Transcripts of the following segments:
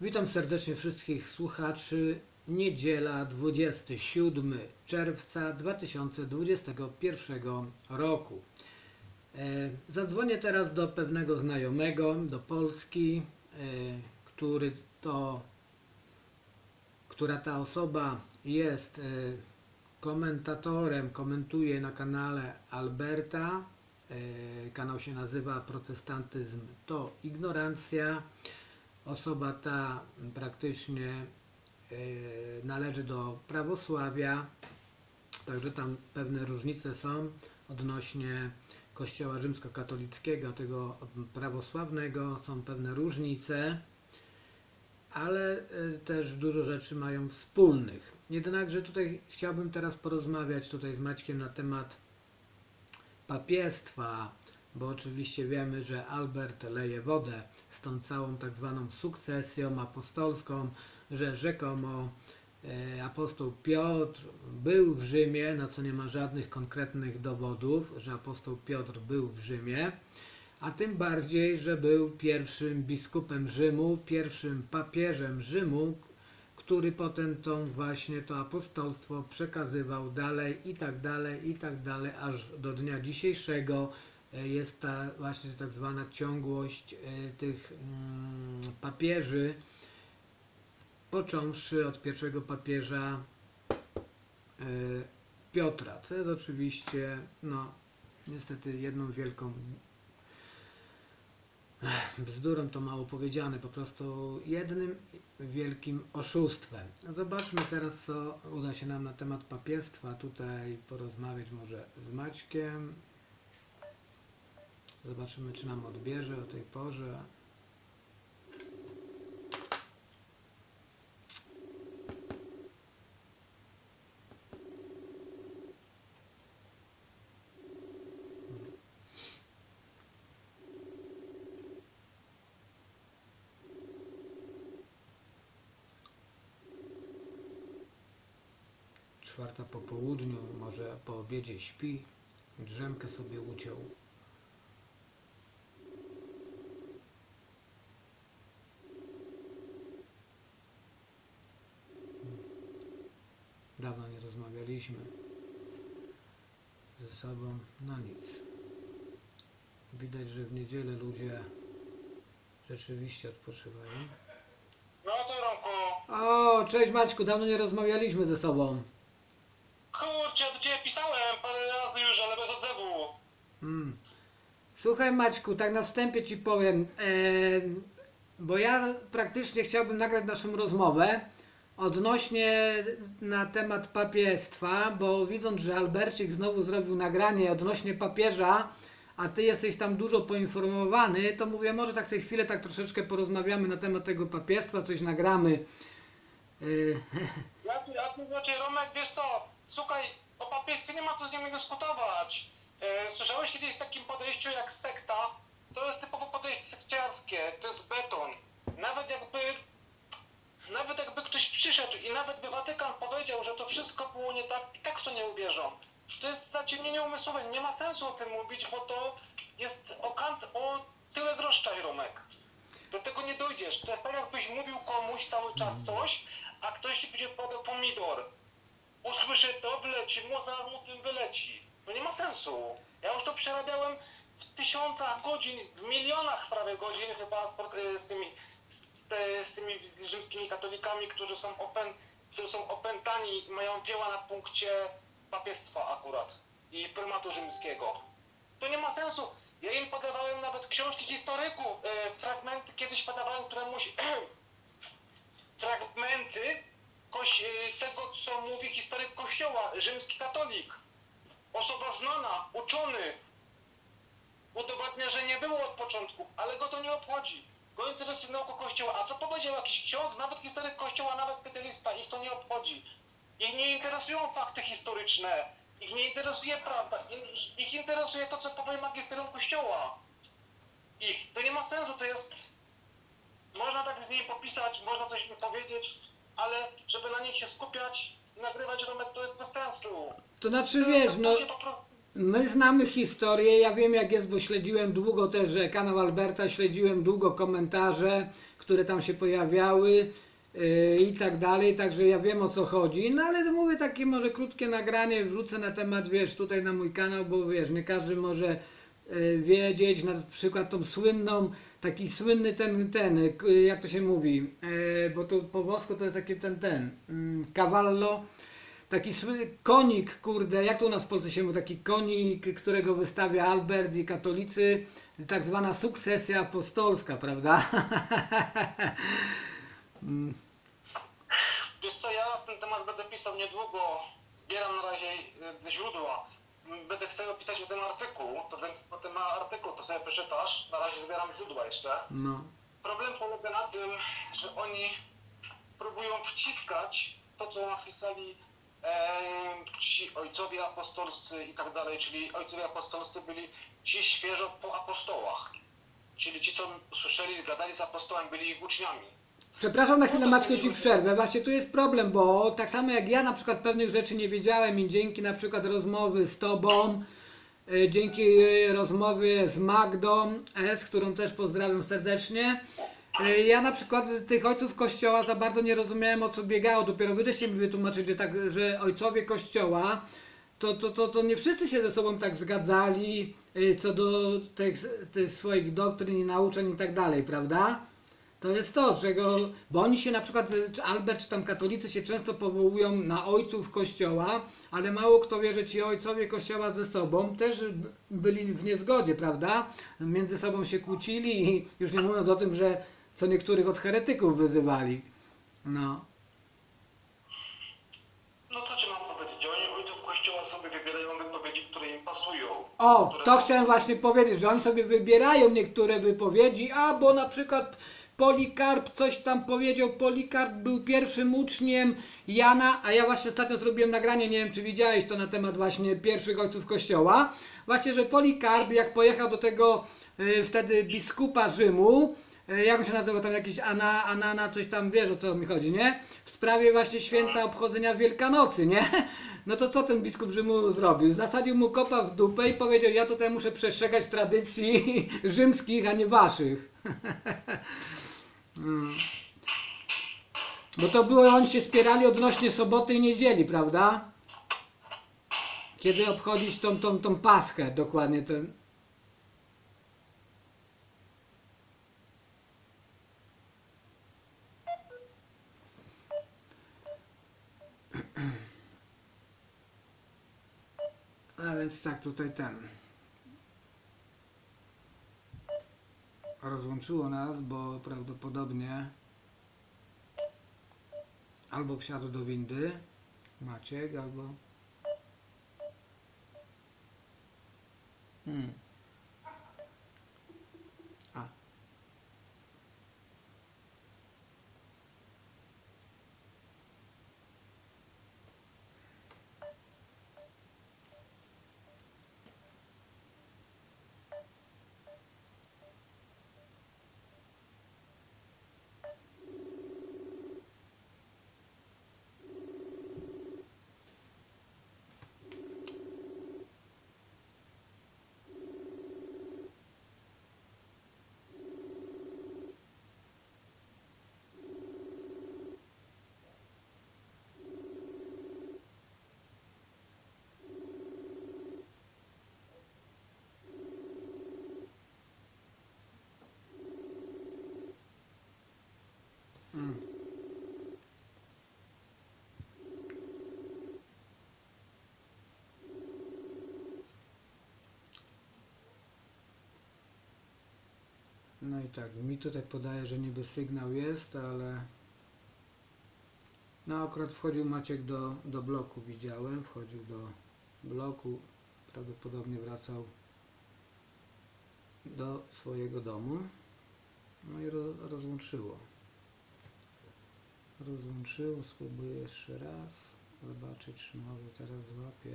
Witam serdecznie wszystkich słuchaczy. Niedziela 27 czerwca 2021 roku. Zadzwonię teraz do pewnego znajomego, do Polski, która ta osoba jest komentatorem, komentuje na kanale Alberta. Kanał się nazywa Protestantyzm to ignorancja. Osoba ta praktycznie należy do prawosławia, także tam pewne różnice są odnośnie Kościoła rzymskokatolickiego, tego prawosławnego, są pewne różnice, ale też dużo rzeczy mają wspólnych. Jednakże tutaj chciałbym teraz porozmawiać z Maćkiem na temat papiestwa, bo oczywiście wiemy, że Albert leje wodę z tą całą tak zwaną sukcesją apostolską, że rzekomo apostoł Piotr był w Rzymie, na co nie ma żadnych konkretnych dowodów, że apostoł Piotr był w Rzymie, a tym bardziej, że był pierwszym biskupem Rzymu, pierwszym papieżem Rzymu, który potem to apostolstwo przekazywał dalej i tak dalej, aż do dnia dzisiejszego jest ta właśnie tak zwana ciągłość tych papieży, począwszy od pierwszego papieża Piotra, co jest oczywiście niestety jedną wielką bzdurą, to mało powiedziane, po prostu jednym wielkim oszustwem. Zobaczmy teraz, co uda się nam na temat papiestwa tutaj porozmawiać może z Maćkiem. Zobaczymy, czy nam odbierze o tej porze. Czwarta po południu, może po obiedzie śpi, drzemkę sobie uciął. Dawno nie rozmawialiśmy ze sobą, no nic. Widać, że w niedzielę ludzie rzeczywiście odpoczywają. No to Romku. O, cześć Maćku, dawno nie rozmawialiśmy ze sobą. Kurczę, do ciebie pisałem parę razy już, ale bez odzewu. Słuchaj Maćku, tak na wstępie Ci powiem, bo ja praktycznie chciałbym nagrać naszą rozmowę odnośnie na temat papiestwa, bo widząc, że Albercik znowu zrobił nagranie odnośnie papieża, a Ty jesteś tam dużo poinformowany, to mówię, może tak sobie chwilę tak troszeczkę porozmawiamy na temat tego papiestwa, coś nagramy. Znaczy Romek, wiesz co, słuchaj, o papiestwie nie ma co z nimi dyskutować. Słyszałeś kiedyś o takim podejściu jak sekta? To jest typowo podejście sekciarskie, to jest beton. Nawet jakby ktoś przyszedł i nawet by Watykan powiedział, że to wszystko było nie tak, i tak w to nie uwierzą. To jest zaciemnienie umysłowe, nie ma sensu o tym mówić, bo to jest o tyle groszczaj, Romek. Do tego nie dojdziesz. To jest tak, jakbyś mówił komuś cały czas coś, a ktoś ci będzie podał pomidor. Usłyszy to, wleci mu, zaraz mu tym wyleci. To nie ma sensu. Ja już to przerabiałem w tysiącach godzin, w milionach prawie godzin, chyba z tymi rzymskimi katolikami, którzy są opętani i mają dzieła na punkcie papiestwa akurat i prymatu rzymskiego. To nie ma sensu. Ja im podawałem nawet książki historyków, fragmenty kiedyś podawałem któremuś fragmenty tego, co mówi historyk Kościoła, rzymski katolik. Osoba znana, uczony. Udowadnia, że nie było od początku, ale go to nie obchodzi. Go interesuje nauka Kościoła. A co powiedział jakiś ksiądz, nawet historyk Kościoła, nawet specjalista, ich to nie obchodzi. Ich nie interesują fakty historyczne. Ich nie interesuje prawda. Ich interesuje to, co powie magisterium Kościoła. To nie ma sensu, to jest... Można tak z nimi popisać, można coś im powiedzieć, ale żeby na nich się skupiać i nagrywać, Romek, to jest bez sensu. To znaczy, wiesz, my znamy historię, ja wiem jak jest, bo śledziłem długo też kanał Alberta, śledziłem długo komentarze, które tam się pojawiały i tak dalej, także ja wiem o co chodzi, no ale mówię takie może krótkie nagranie wrzucę na temat, wiesz, tutaj na mój kanał, bo wiesz, nie każdy może wiedzieć, na przykład tą słynną, taki słynny jak to się mówi, bo to po włosku to jest taki cavallo, taki konik, kurde, jak to u nas w Polsce się mówi, taki konik, którego wystawia Albert i katolicy, tak zwana sukcesja apostolska, prawda? Wiesz co, ja na ten temat będę pisał niedługo, zbieram na razie źródła. Będę chciał pisać o tym artykuł, to więc po tym artykuł to sobie przeczytasz, na razie zbieram źródła jeszcze. No. Problem polega na tym, że oni próbują wciskać to, co napisali ci ojcowie apostolscy i tak dalej, czyli ojcowie apostolscy byli ci świeżo po apostołach, czyli ci, co słyszeli, gadali z apostołami, byli ich uczniami. Przepraszam na chwilę, Maćku, ci przerwę. Właśnie tu jest problem, bo tak samo jak ja na przykład pewnych rzeczy nie wiedziałem i dzięki na przykład rozmowy z Tobą, dzięki rozmowie z Magdą S., którą też pozdrawiam serdecznie, ja na przykład tych ojców Kościoła za bardzo nie rozumiałem, o co biegało. Dopiero wy żeście mi wytłumaczyć, że, tak, że ojcowie Kościoła to nie wszyscy się ze sobą tak zgadzali co do tych swoich doktryn i nauczeń i tak dalej, prawda? To jest to, bo oni się na przykład, Albert czy tam katolicy się często powołują na ojców Kościoła, ale mało kto wie, że ci ojcowie Kościoła ze sobą też byli w niezgodzie, prawda? Między sobą się kłócili i już nie mówiąc o tym, że co niektórych od heretyków wyzywali. No. No to ci mam powiedzieć, oni ojców Kościoła sobie wybierają wypowiedzi, które im pasują. O, to chciałem właśnie powiedzieć, że oni sobie wybierają niektóre wypowiedzi, bo na przykład Polikarp coś tam powiedział, Polikarp był pierwszym uczniem Jana, a ja właśnie ostatnio zrobiłem nagranie, nie wiem czy widziałeś to na temat właśnie pierwszych ojców Kościoła, właśnie, że Polikarp jak pojechał do tego wtedy biskupa Rzymu, jak on się nazywa tam jakiś Anana, coś tam, wiesz o co mi chodzi, nie? W sprawie właśnie święta obchodzenia Wielkanocy, nie? No to co ten biskup Rzymu zrobił? Zasadził mu kopa w dupę i powiedział, ja tutaj muszę przestrzegać tradycji rzymskich, a nie waszych. Bo to było, oni się spierali odnośnie soboty i niedzieli, prawda? Kiedy obchodzić tą Paschę dokładnie. A więc tak, tutaj rozłączyło nas, bo prawdopodobnie albo wsiadł do windy Maciek, albo a no i tak, mi tutaj podaje, że niby sygnał jest, ale no akurat wchodził Maciek do bloku, widziałem, wchodził do bloku, prawdopodobnie wracał do swojego domu, no i rozłączyło, spróbuję jeszcze raz, zobaczyć czy może teraz złapię.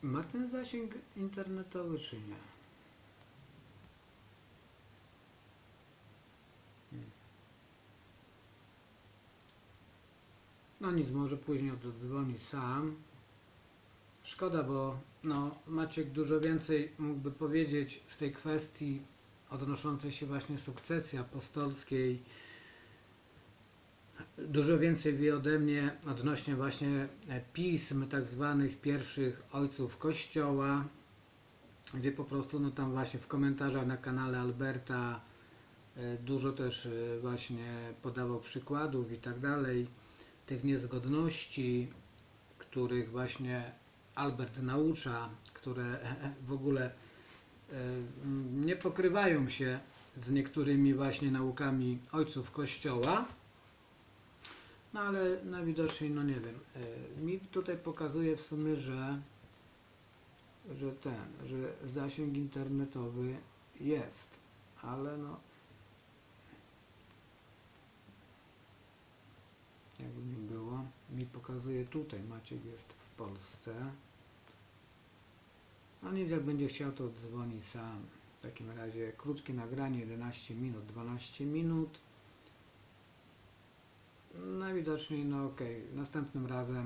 Ma ten zasięg internetowy czy nie? No nic, może później oddzwoni sam. Szkoda, bo no, Maciek dużo więcej mógłby powiedzieć w tej kwestii odnoszącej się właśnie sukcesji apostolskiej. Dużo więcej wie ode mnie odnośnie właśnie pism tak zwanych pierwszych ojców Kościoła, gdzie po prostu no tam właśnie w komentarzach na kanale Alberta dużo też właśnie podawał przykładów i tak dalej, tych niezgodności, których właśnie Albert naucza, które w ogóle nie pokrywają się z niektórymi właśnie naukami ojców Kościoła. No ale najwidoczniej, no nie wiem, mi tutaj pokazuje w sumie, że zasięg internetowy jest, ale no jakby nie było, mi pokazuje tutaj, Maciek jest w Polsce. No nic, jak będzie chciał, to dzwoni sam. W takim razie krótkie nagranie, 11 minut, 12 minut. Najwidoczniej, no okej, następnym razem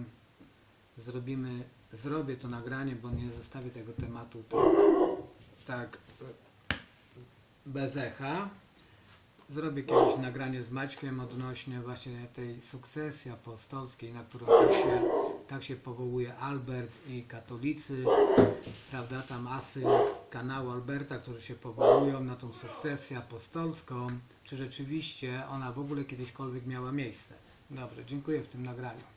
zrobię to nagranie, bo nie zostawię tego tematu tak bez echa. Zrobię kiedyś nagranie z Maćkiem odnośnie właśnie tej sukcesji apostolskiej, na którą tak się powołuje Albert i katolicy, prawda, tam asy kanału Alberta, którzy się powołują na tą sukcesję apostolską, czy rzeczywiście ona w ogóle kiedyśkolwiek miała miejsce. Dobrze, dziękuję w tym nagraniu.